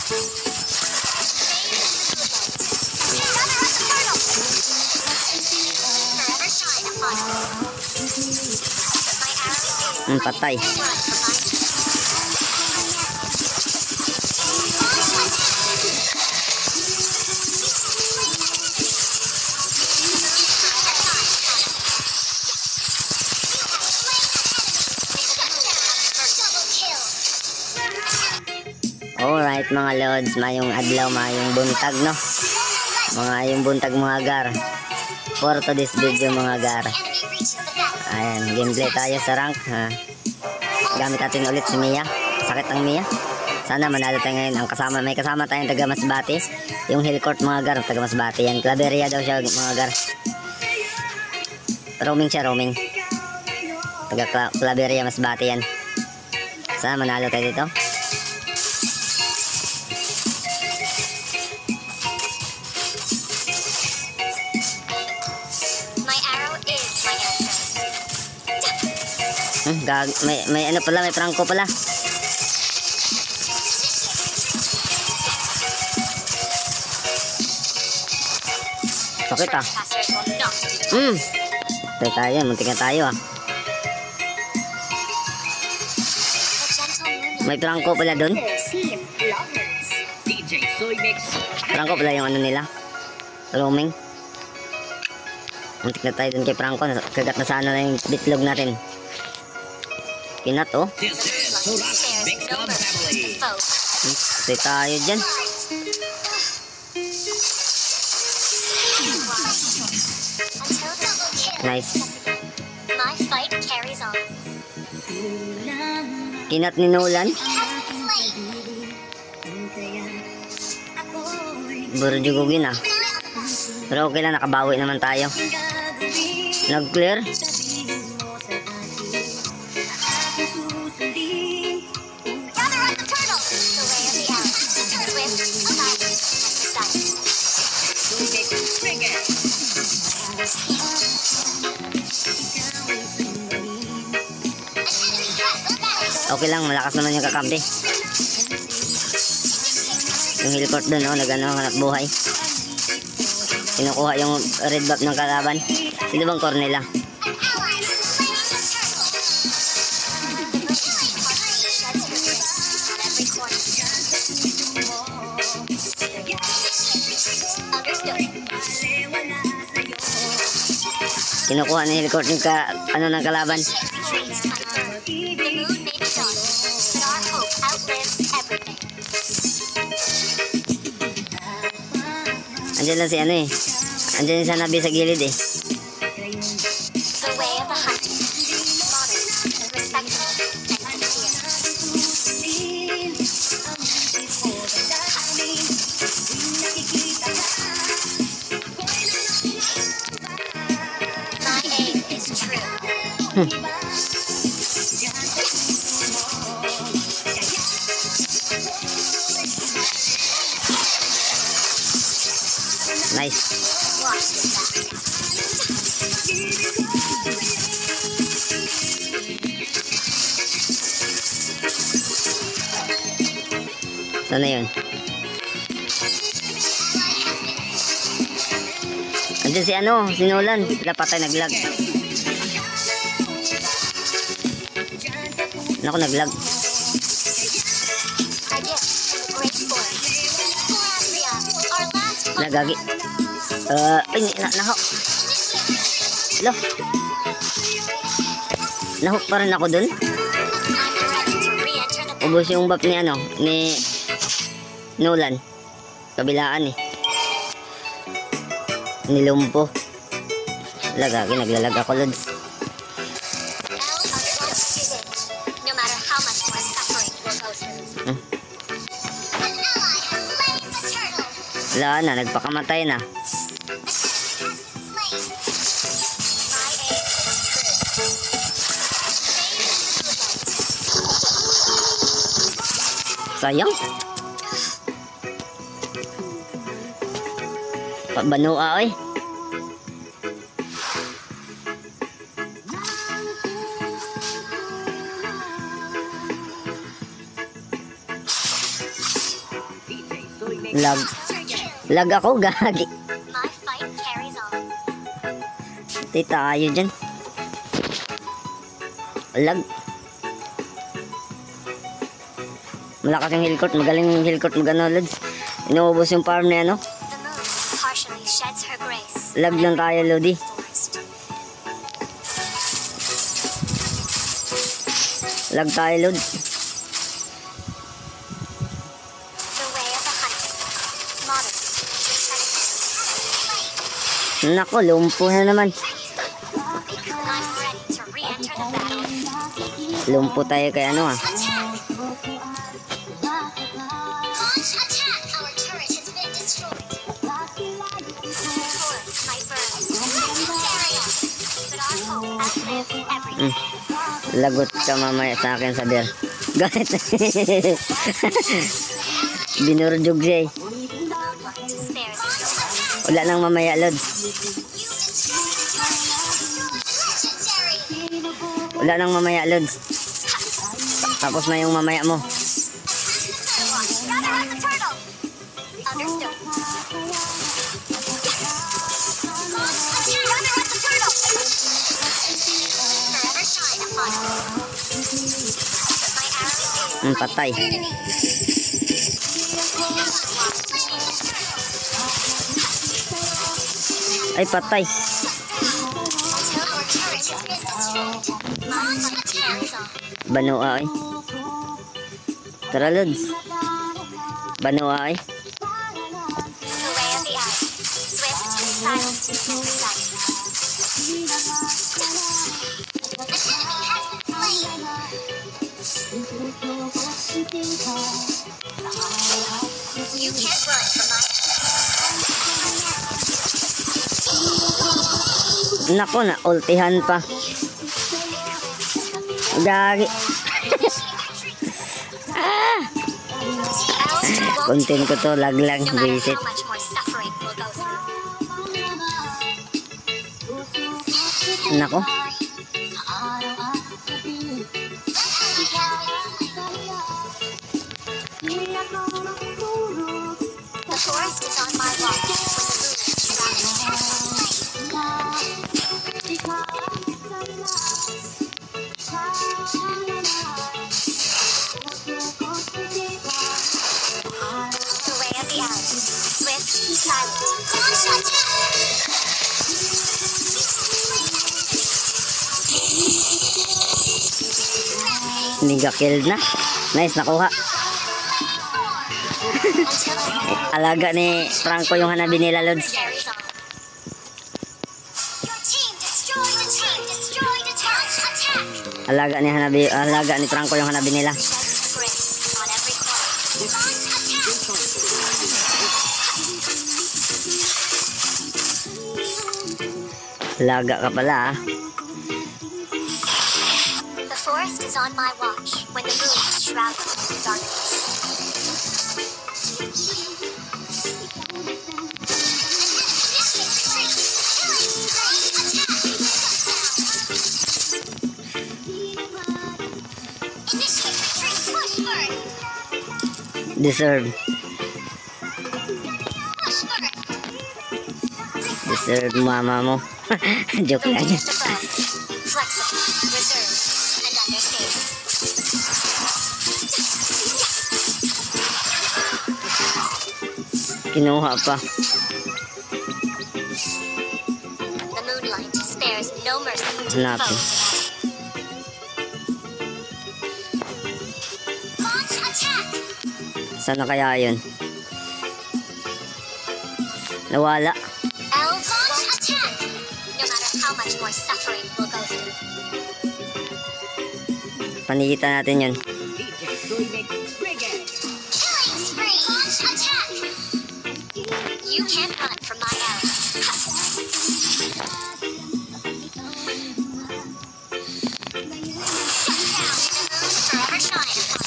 Patay. Alright mga lods, mayong adlaw, mayong buntag no. Yung buntag mga gar. For to this video mga gar. Ayan, gameplay tayo sa rank ha. Gamit natin ulit si Mia. Sakit ang Mia. Sana manalo tayo ngayon. May kasama tayong taga Masbate. Yung Hillcourt mga gar, taga Masbate yan. Claveria daw siya mga gar. Roaming siya, roaming. Taga Claveria Masbate yan. Sana manalo tayo dito. May ano pala, may prangko pala. Sakit ah. Tayo tayo, muntik na tayo ah. May prangko pala dun. Prangko pala yung ano nila. Roaming. Muntik na tayo dun kay prangko. Kagat na sana na yung bitlog natin. Kinat oh. Stay tayo dyan. Nice. Kinat ni Nolan. Burjugugin ah. Pero okay lang, nakabawi naman tayo. Nag-clear. Okay lang, malakas naman yung kakampi. Yung Hillcourt dun, oh, hanap buhay. Kinukuha yung red buff ng kalaban. Sino bang core nila? Kinukuha ni Hillcourt yung ng kalaban. Andiyan lang si ano eh. Andiyan sa nabi sa gilid eh. Nice. Sana yun. Andiyan si ano, si Nolan. Sila patay, naglag. Naku, naglag. Nagagi. Ay, nahok. Lo. Nahok pa rin ako dun. Ubus yung buff ni ano, ni Nolan. Kabilaan eh. Nilumpo. Lagagi, naglalag ako, Lods. Wala na, nagpakamatay na. Sayang. Pabanua oy. Lag. Lag ako, gagi. My fight carries on. Tita, tayo dyan. Lag. Malakas yung hillcourt. Magaling yung hillcourt mag-ano, Lods. Inuubos yung farm na ano. The moon partially sheds her grace. Lag lang tayo, Lodi. Forest. Lag tayo, Lod. The way of the hunter. Modern. Nako, lumpo na naman. I'm ready to re-enter the battle. Lumpo tayo kay ano ah. Launch attack! Our turret has been destroyed. Torrents might burn. Area. But our hope outlives everything. Lagot ka mamaya sa akin, Saber. Galit. Binurjog siya eh. Spares no mercy. Wala nang mamaya, Lods. Wala nang mamaya, Lods. Tapos na yung mamaya mo. Gather up the turtle. Understood. Gather up the turtle. Forever shine upon us. My arrow is Patay. Ay, patay. until our turret has been destroyed. My fight carries on. Banua ay. Tara, Lods. Banua ay. The way of the eye. Swift, silent, and precise. You can't run from my Nako, na ultihan pa. Gagi. Content ko to, lag lang, no matter visit. how much more suffering we'll go through. Nako. The forest is on my watch when the moon is shrouded. The way of the eye. Swift, silent. Niga killed na. Nice, nakuha. Alaga ni Franco yung hanabi nila, Lods. Carries on. Your team destroyed a team. Destroyed a turret. Attack. Alaga ni Franco yung hanabi nila. Sheds grace on every corner. Alaga ka pala ah. The forest is on my watch when the moon is shrouded in darkness. Deserve. Deserve mama mo. Joke The lang. wind above, flexible, reserved, and understated. Kinuha pa. The moonlight spares no mercy to Hanapin. foes. Launch attack! Sana kaya yun? Nawala. Elves launch attack! No matter how much more suffering we'll go through. Panigitan natin yun. Killing spree! Launch attack! You can't run from my arrows. Forever shine upon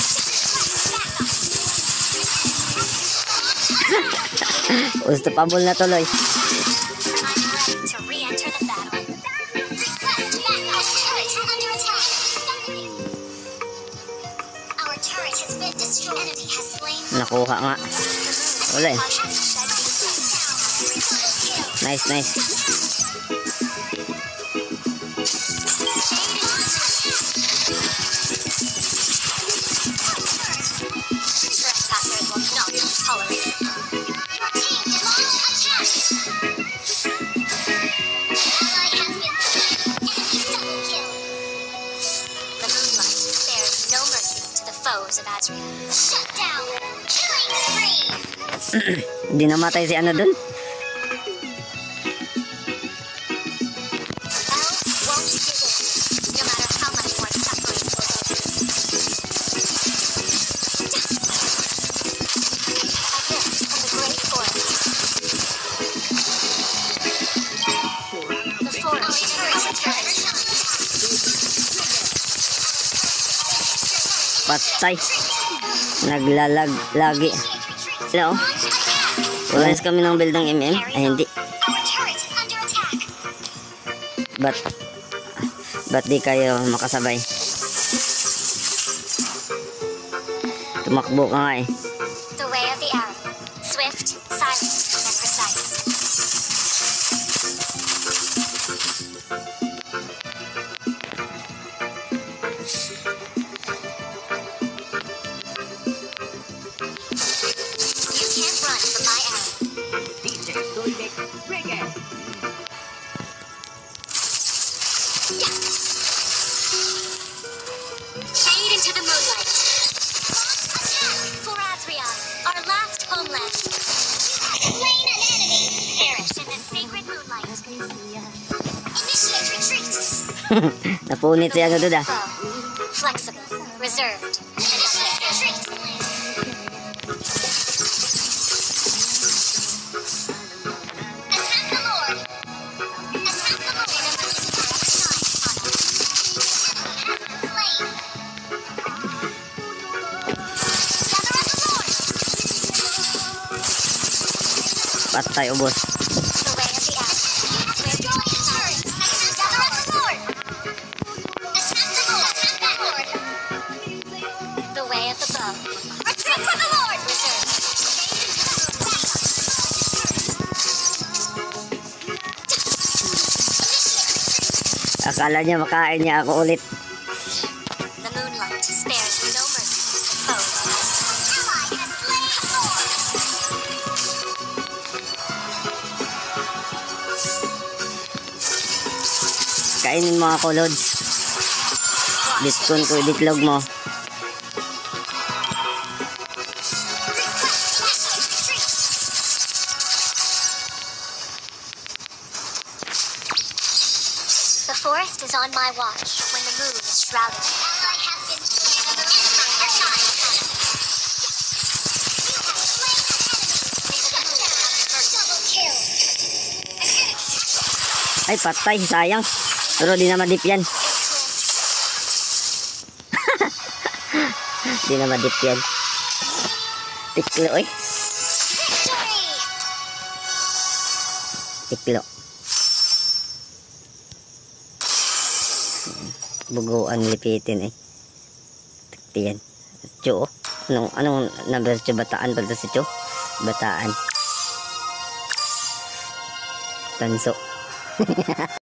us. Unstoppable na tuloy. I'm ready to re-enter the battle. Request backup. Turret under attack. Our turret has been destroyed. Enemy has slain. Nakuha nga. Wala eh. Nice, nice. Trespassers will not be tolerated. Your team is on attack. Ally has been slain. Enemy double kill. The moonlight spares no mercy to the foes of Azria. Shut down. Killing spree. Hindi namatay si ano dun. Elves won't give in, no matter how much more suffering will go through. A gift from the great forest. The forest returns. Patay. Naglalag lagi. Sila oh. Ulayas kami ng build ng MM. Ay hindi. Our turret is under attack. Ba't di kayo makasabay? Tumakbo ka nga eh. The way of the arrow. Swift, silent, and precise. You can't run from my arrow. Fade into the moonlight. For Azrion, our last homeland. Slain an enemy. Perish in the sacred moonlight. Initiate retreat. Napunit si ano doon ah. Foe. Flexible. Reserved. Initiate retreat. Attack the Lord. Attack the Lord. Slain. Gather up the Lord. Patay ubos. The way of the arrow. Gather up the Lord. Attack the Lord. Attack that Lord. The way of the bow. Retreat for the Lord. Reserve. Akala niya makain niya ako ulit. The moonlight spares no mercy to the foe. Ally has slain the Lord. Kainin mga kulods. Diskon ko idiklog mo. The forest is on my watch when the moon is shrouded. Ally has been slain. Empire shine. You have slain an enemy. Double kill. Ay patay, sayang. Pero di na madip yan. Di na madip yan. Tiklo eh. Victory! Tiklo. Buguan lipitin eh. Takti yan. Cho. Anong number si Bataan pala si Cho? Bataan. Tanso.